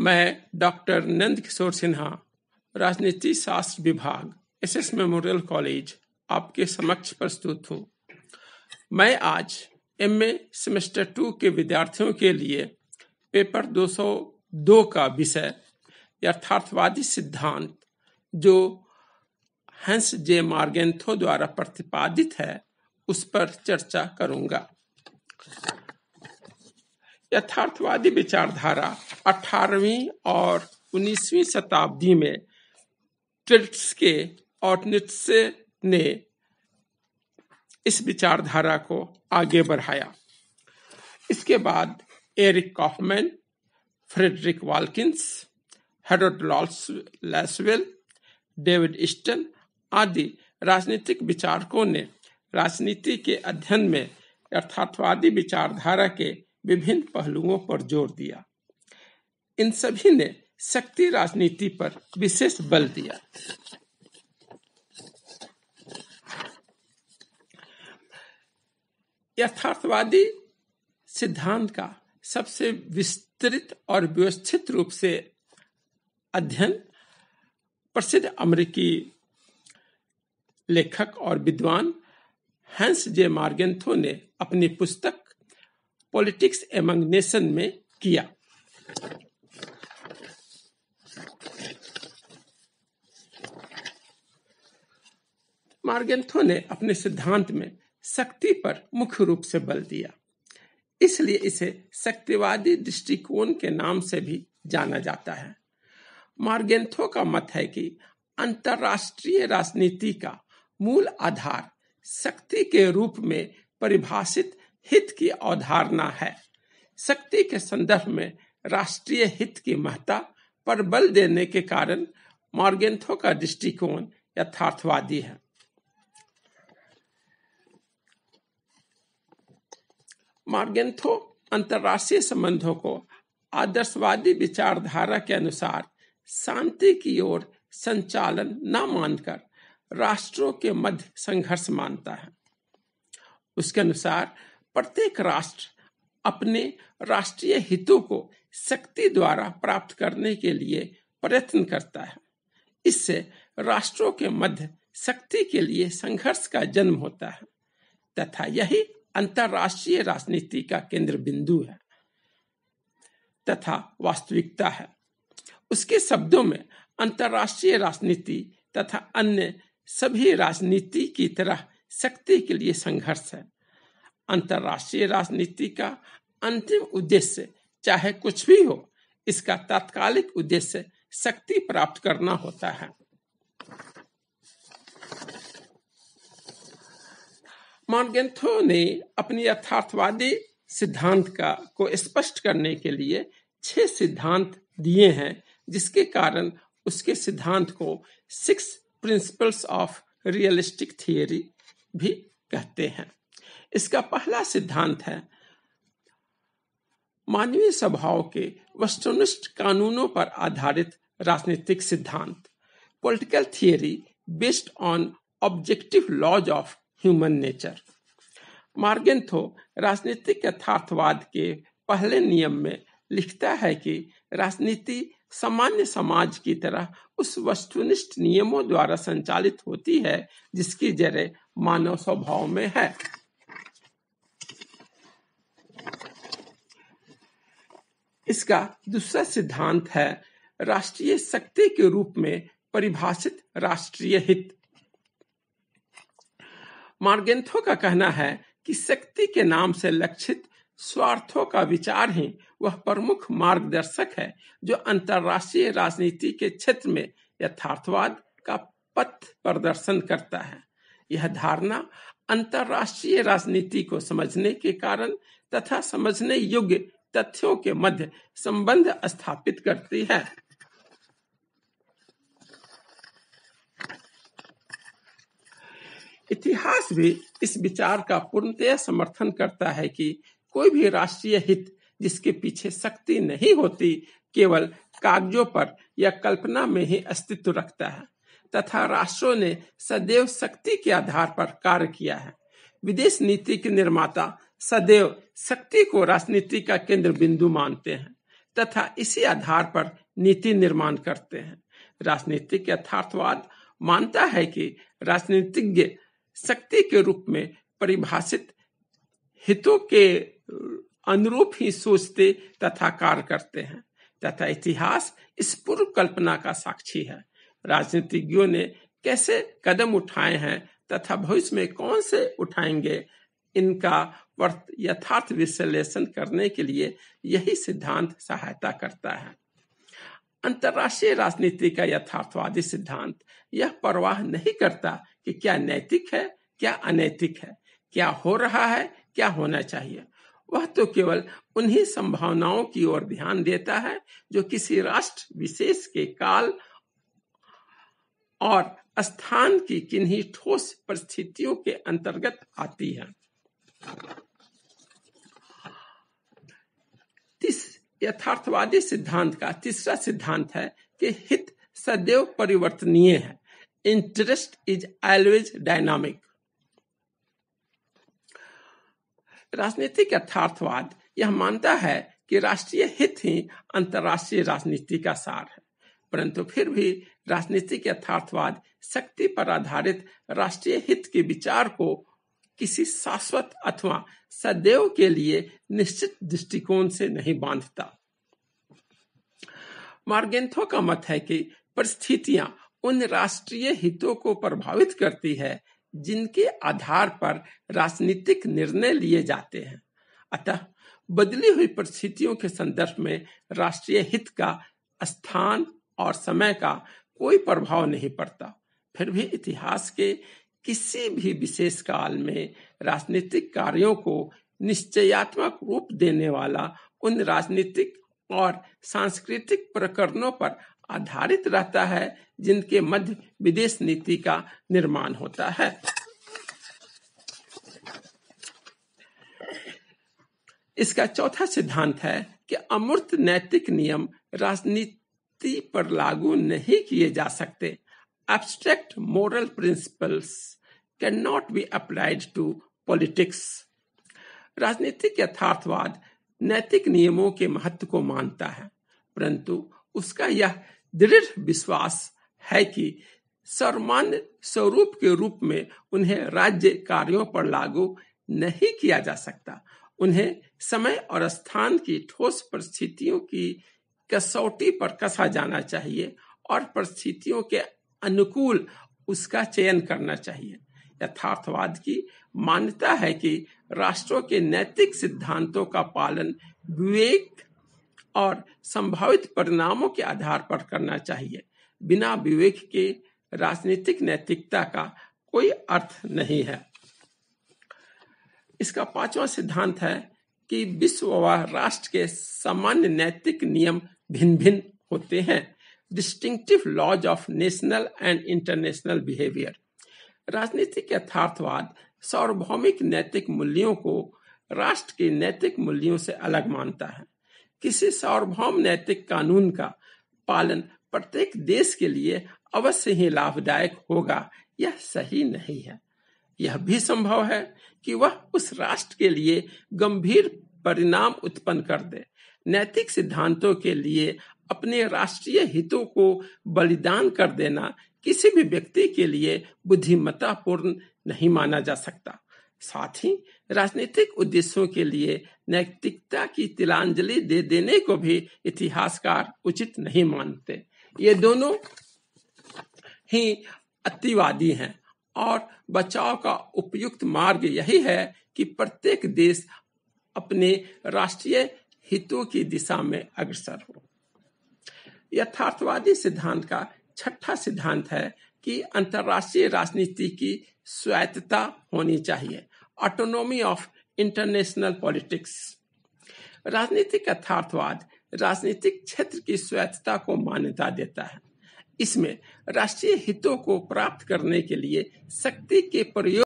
मैं डॉक्टर नंद किशोर सिन्हा, राजनीति शास्त्र विभाग, एसएस मेमोरियल कॉलेज, आपके समक्ष प्रस्तुत हूँ। मैं आज एमए सेमेस्टर 2 के विद्यार्थियों के लिए पेपर 202 का विषय यथार्थवादी सिद्धांत, जो हैंस जे मार्गेंथो द्वारा प्रतिपादित है, उस पर चर्चा करूंगा। यथार्थवादी विचारधारा 18वीं और 19वीं शताब्दी में ट्रेट्स्के और नीत्शे ने इस विचारधारा को आगे बढ़ाया। इसके बाद Eric Kaufman, Frederick Watkins, Harold Lasswell, David Easton आदि राजनीतिक विचारकों ने राजनीति के अध्ययन में यथार्थवादी विचारधारा के विभिन्न पहलुओं पर जोर दिया। इन सभी ने शक्ति राजनीति पर विशेष बल दिया। यथार्थवादी सिद्धांत का सबसे विस्तृत और व्यवस्थित रूप से अध्ययन प्रसिद्ध अमेरिकी लेखक और विद्वान हैंस जे मार्गेंथो ने अपनी पुस्तक पॉलिटिक्स एमंग नेशन में किया। मार्गेंथो ने अपने सिद्धांत में शक्ति पर मुख्य रूप से बल दिया, इसलिए इसे शक्तिवादी दृष्टिकोण के नाम से भी जाना जाता है। मार्गेंथो का मत है कि अंतरराष्ट्रीय राजनीति का मूल आधार शक्ति के रूप में परिभाषित हित की अवधारणा है। शक्ति के संदर्भ में राष्ट्रीय हित की महत्ता पर बल देने के कारण मार्गेंथो का दृष्टिकोण यथार्थवादी है। मार्गेंथो अंतरराष्ट्रीय संबंधों को आदर्शवादी विचारधारा के अनुसार शांति की ओर संचालन न मानकर राष्ट्रों के मध्य संघर्ष मानता है। उसके अनुसार प्रत्येक राष्ट्र अपने राष्ट्रीय हितों को शक्ति द्वारा प्राप्त करने के लिए प्रयत्न करता है। इससे राष्ट्रों के मध्य शक्ति के लिए संघर्ष का जन्म होता है तथा यही अंतरराष्ट्रीय राजनीति का केंद्र बिंदु है तथा वास्तविकता है। उसके शब्दों में अंतरराष्ट्रीय राजनीति तथा अन्य सभी राजनीति की तरह शक्ति के लिए संघर्ष है। अंतरराष्ट्रीय राजनीति का अंतिम उद्देश्य चाहे कुछ भी हो, इसका तात्कालिक उद्देश्य शक्ति प्राप्त करना होता है। मार्गेंथो ने अपनी यथार्थवादी सिद्धांत को स्पष्ट करने के लिए 6 सिद्धांत दिए हैं, जिसके कारण उसके सिद्धांत को 6 प्रिंसिपल्स ऑफ रियलिस्टिक थियरी भी कहते हैं। इसका पहला सिद्धांत है मानवीय स्वभाव के वस्तुनिष्ठ कानूनों पर आधारित राजनीतिक सिद्धांत, political theory based on objective laws of human nature. Morgenthau राजनीतिक यथार्थवाद के पहले नियम में लिखता है कि राजनीति सामान्य समाज की तरह उस वस्तुनिष्ठ नियमों द्वारा संचालित होती है जिसकी जड़ें मानव स्वभाव में है। इसका दूसरा सिद्धांत है राष्ट्रीय शक्ति के रूप में परिभाषित राष्ट्रीय हित। मार्गेंथो का कहना है कि शक्ति के नाम से लक्षित स्वार्थों का विचार ही वह प्रमुख मार्गदर्शक है जो अंतरराष्ट्रीय राजनीति के क्षेत्र में यथार्थवाद का पथ प्रदर्शन करता है। यह धारणा अंतरराष्ट्रीय राजनीति को समझने के कारण तथा समझने योग्य तथ्यों के मध्य संबंध स्थापित करती है। इतिहास भी इस विचार का पूर्णतः समर्थन करता है कि कोई भी राष्ट्रीय हित जिसके पीछे शक्ति नहीं होती, केवल कागजों पर या कल्पना में ही अस्तित्व रखता है तथा राष्ट्रों ने सदैव शक्ति के आधार पर कार्य किया है। विदेश नीति के निर्माता सदैव शक्ति को राजनीति का केंद्र बिंदु मानते हैं तथा इसी आधार पर नीति निर्माण करते हैं। राजनीतिक यथार्थवाद मानता है कि राजनीतिज्ञ शक्ति के रूप में परिभाषित हितों के अनुरूप ही सोचते तथा कार्य करते हैं तथा इतिहास इस पूर्व कल्पना का साक्षी है। राजनीतिज्ञों ने कैसे कदम उठाए हैं तथा भविष्य में कौन से उठाएंगे, इनका यथार्थ विश्लेषण करने के लिए यही सिद्धांत सहायता करता है। अंतर्राष्ट्रीय राजनीति का यथार्थवादी सिद्धांत यह परवाह नहीं करता कि क्या नैतिक है, क्या अनैतिक है, क्या हो रहा है, क्या होना चाहिए। वह तो केवल उन्हीं संभावनाओं की ओर ध्यान देता है जो किसी राष्ट्र विशेष के काल और स्थान की किन्हीं ठोस परिस्थितियों के अंतर्गत आती है। यथार्थवादी सिद्धांत का तीसरा सिद्धांत है कि हित सदैव परिवर्तनीय है। Interest is always dynamic. राजनीतिक यथार्थवाद यह मानता है कि राष्ट्रीय हित ही अंतर्राष्ट्रीय राजनीति का सार है, परंतु फिर भी राजनीतिक यथार्थवाद शक्ति पर आधारित राष्ट्रीय हित के विचार को किसी शाश्वत अथवा सदैव के लिए निश्चित दृष्टिकोण से नहीं बांधता। मार्गेंथो का मत है कि परिस्थितियां उन राष्ट्रीय हितों को प्रभावित करती है जिनके आधार पर राजनीतिक निर्णय लिए जाते हैं। अतः बदली हुई परिस्थितियों के संदर्भ में राष्ट्रीय हित का स्थान और समय का कोई प्रभाव नहीं पड़ता। फिर भी इतिहास के किसी भी विशेष काल में राजनीतिक कार्यों को निश्चयात्मक रूप देने वाला उन राजनीतिक और सांस्कृतिक प्रकरणों पर आधारित रहता है जिनके मध्य विदेश नीति का निर्माण होता है। इसका चौथा सिद्धांत है कि अमूर्त नैतिक नियम राजनीति पर लागू नहीं किए जा सकते। Abstract moral principles cannot be applied to politics. राजनीतिक यथार्थवाद नैतिक नियमों के महत्व को मानता है, परंतु उसका यह दृढ़ विश्वास है कि सामान्य स्वरूप के रूप में उन्हें राज्य कार्यों पर लागू नहीं किया जा सकता। उन्हें समय और स्थान की ठोस परिस्थितियों की कसौटी पर कसा जाना चाहिए और परिस्थितियों के अनुकूल उसका चयन करना चाहिए। यथार्थवाद की मान्यता है कि राष्ट्रों के नैतिक सिद्धांतों का पालन विवेक और संभावित परिणामों के आधार पर करना चाहिए। बिना विवेक के राजनीतिक नैतिकता का कोई अर्थ नहीं है। इसका पांचवा सिद्धांत है कि विश्व व राष्ट्र के सामान्य नैतिक नियम भिन्न भिन्न होते हैं। Distinctive laws of national and international behaviour. राजनीतिक यथार्थवाद सार्वभौमिक नैतिक मूल्यों को राष्ट्र के नैतिक मूल्यों से अलग मानता है। किसी सार्वभौम नैतिक कानून का पालन प्रत्येक देश के लिए अवश्य ही लाभदायक होगा, यह सही नहीं है। यह भी संभव है कि वह उस राष्ट्र के लिए गंभीर परिणाम उत्पन्न कर दे। नैतिक सिद्धांतों के लिए अपने राष्ट्रीय हितों को बलिदान कर देना किसी भी व्यक्ति के लिए बुद्धिमत्तापूर्ण नहीं माना जा सकता। साथ ही राजनीतिक उद्देश्यों के लिए नैतिकता की तिलांजलि दे देने को भी इतिहासकार उचित नहीं मानते। ये दोनों ही अतिवादी हैं और बचाव का उपयुक्त मार्ग यही है कि प्रत्येक देश अपने राष्ट्रीय हितों की दिशा में अग्रसर हो। यथार्थवादी सिद्धांत का छठा सिद्धांत है कि अंतर्राष्ट्रीय राजनीति की स्वायत्तता होनी चाहिए। Autonomy of international politics. राजनीतिक यथार्थवाद राजनीतिक क्षेत्र की स्वायत्तता को मान्यता देता है। इसमें राष्ट्रीय हितों को प्राप्त करने के लिए शक्ति के प्रयोग